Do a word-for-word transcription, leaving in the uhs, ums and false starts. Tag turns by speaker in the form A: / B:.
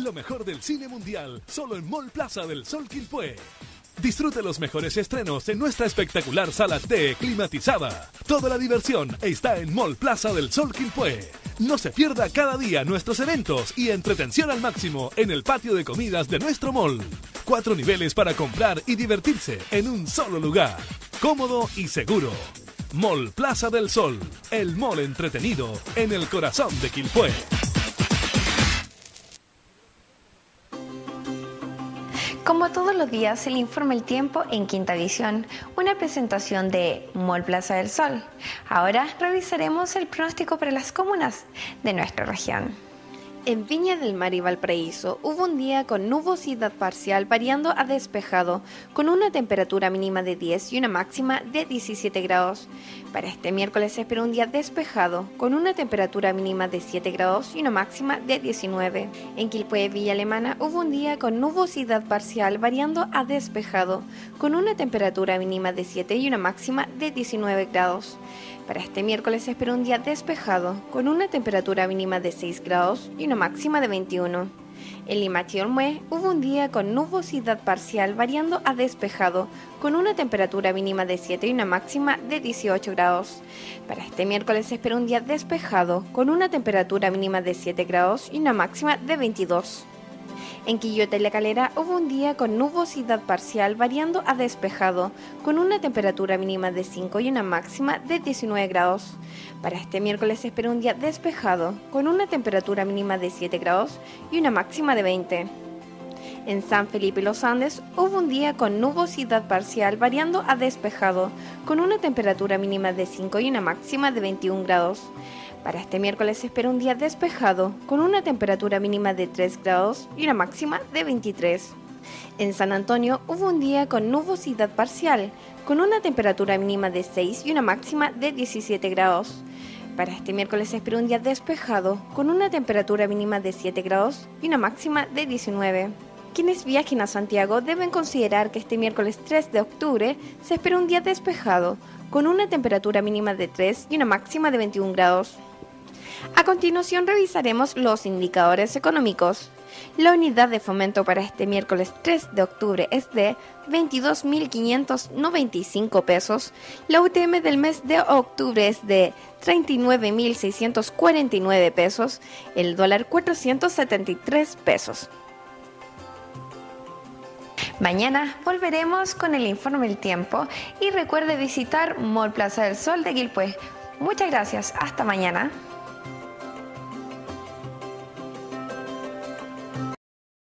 A: Lo mejor del cine mundial, solo en Mall Plaza del Sol Quilpué. Disfrute los mejores estrenos en nuestra espectacular sala T climatizada. Toda la diversión está en Mall Plaza del Sol Quilpué. No se pierda cada día nuestros eventos y entretención al máximo en el patio de comidas de nuestro mall. Cuatro niveles para comprar y divertirse en un solo lugar. Cómodo y seguro. Mall Plaza del Sol, el mall entretenido en el corazón de Quilpué.
B: Como todos los días, se le informa el tiempo en Quinta Visión, una presentación de Mall Plaza del Sol. Ahora revisaremos el pronóstico para las comunas de nuestra región. En Viña del Mar y Valparaíso hubo un día con nubosidad parcial variando a despejado, con una temperatura mínima de diez y una máxima de diecisiete grados. Para este miércoles se espera un día despejado, con una temperatura mínima de siete grados y una máxima de diecinueve. En Quilpué, Villa Alemana, hubo un día con nubosidad parcial variando a despejado, con una temperatura mínima de siete y una máxima de diecinueve grados. Para este miércoles se espera un día despejado, con una temperatura mínima de seis grados y una máxima de veintiuno. En Limache y Olmué hubo un día con nubosidad parcial variando a despejado, con una temperatura mínima de siete y una máxima de dieciocho grados. Para este miércoles se espera un día despejado, con una temperatura mínima de siete grados y una máxima de veintidós. En Quillota y La Calera hubo un día con nubosidad parcial variando a despejado, con una temperatura mínima de cinco y una máxima de diecinueve grados. Para este miércoles se espera un día despejado, con una temperatura mínima de siete grados y una máxima de veinte. En San Felipe y Los Andes hubo un día con nubosidad parcial variando a despejado, con una temperatura mínima de cinco y una máxima de veintiún grados. Para este miércoles se espera un día despejado, con una temperatura mínima de tres grados y una máxima de veintitrés. En San Antonio hubo un día con nubosidad parcial, con una temperatura mínima de seis y una máxima de diecisiete grados. Para este miércoles se espera un día despejado, con una temperatura mínima de siete grados y una máxima de diecinueve. Quienes viajen a Santiago deben considerar que este miércoles tres de octubre se espera un día despejado, con una temperatura mínima de tres y una máxima de veintiún grados. A continuación revisaremos los indicadores económicos. La unidad de fomento para este miércoles tres de octubre es de veintidós mil quinientos noventa y cinco pesos. La U T M del mes de octubre es de treinta y nueve mil seiscientos cuarenta y nueve pesos. El dólar cuatrocientos setenta y tres pesos. Mañana volveremos con el informe del tiempo y recuerde visitar Mall Plaza del Sol de Quilpué. Muchas gracias, hasta mañana.